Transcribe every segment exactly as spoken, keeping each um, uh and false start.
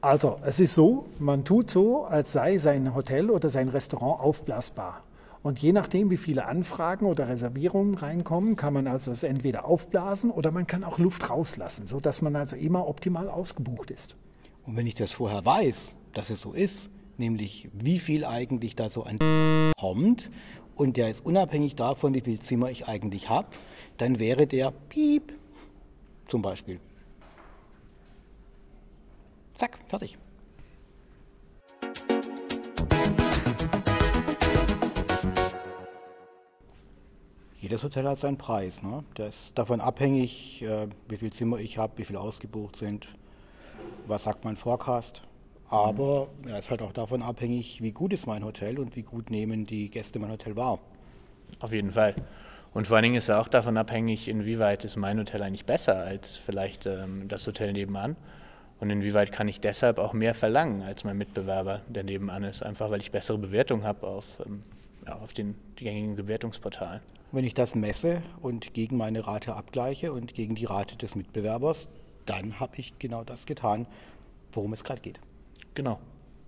Also, es ist so, man tut so, als sei sein Hotel oder sein Restaurant aufblasbar. Und je nachdem, wie viele Anfragen oder Reservierungen reinkommen, kann man also es entweder aufblasen oder man kann auch Luft rauslassen, sodass man also immer optimal ausgebucht ist. Und wenn ich das vorher weiß, dass es so ist, nämlich wie viel eigentlich da so ein kommt und der ist unabhängig davon, wie viel Zimmer ich eigentlich habe, dann wäre der Piep zum Beispiel. Zack, fertig. Jedes Hotel hat seinen Preis. Ne? Der ist davon abhängig, äh, wie viel Zimmer ich habe, wie viel ausgebucht sind, was sagt mein Forecast. Aber er ja, ist halt auch davon abhängig, wie gut ist mein Hotel und wie gut nehmen die Gäste mein Hotel wahr. Auf jeden Fall. Und vor allen Dingen ist er auch davon abhängig, inwieweit ist mein Hotel eigentlich besser als vielleicht ähm, das Hotel nebenan. Und inwieweit kann ich deshalb auch mehr verlangen als mein Mitbewerber, der nebenan ist, einfach weil ich bessere Bewertungen habe auf, ähm, ja, auf den gängigen Bewertungsportalen. Wenn ich das messe und gegen meine Rate abgleiche und gegen die Rate des Mitbewerbers, dann habe ich genau das getan, worum es gerade geht. Genau.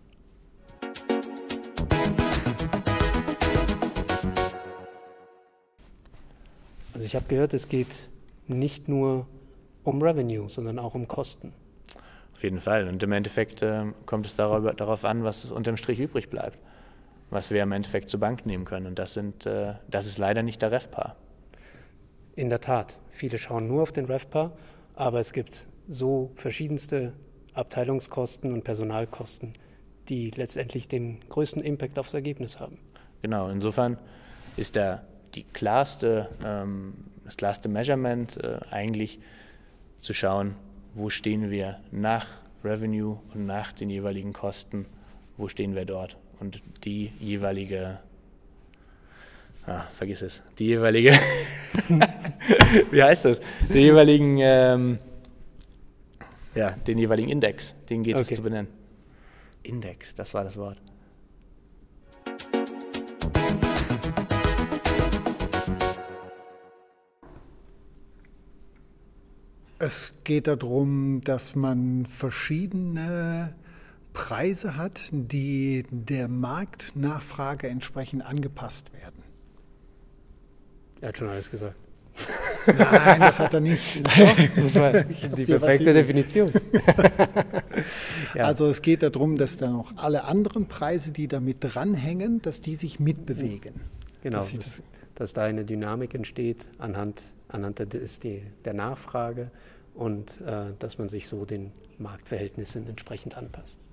Also ich habe gehört, es geht nicht nur um Revenue, sondern auch um Kosten. Auf jeden Fall. Und im Endeffekt äh, kommt es darüber, darauf an, was unterm Strich übrig bleibt, was wir im Endeffekt zur Bank nehmen können. Und das, sind, äh, das ist leider nicht der RevPAR. In der Tat. Viele schauen nur auf den RevPAR, aber es gibt so verschiedenste Abteilungskosten und Personalkosten, die letztendlich den größten Impact aufs Ergebnis haben. Genau, insofern ist der, die klarste, ähm, das klarste Measurement äh, eigentlich zu schauen, wo stehen wir nach Revenue und nach den jeweiligen Kosten, wo stehen wir dort. Und die jeweilige, ah, vergiss es, die jeweilige, wie heißt das, die jeweiligen, ähm, ja, den jeweiligen Index, den geht okay. es zu benennen. Index, das war das Wort. Es geht darum, dass man verschiedene Preise hat, die der Marktnachfrage entsprechend angepasst werden. Er hat schon alles gesagt. Nein, das hat er nicht. Das war die perfekte Definition. Ja. Also es geht darum, dass dann auch alle anderen Preise, die damit dranhängen, dass die sich mitbewegen. Genau, dass, dass, dass da eine Dynamik entsteht anhand, anhand der, der Nachfrage und äh, dass man sich so den Marktverhältnissen entsprechend anpasst.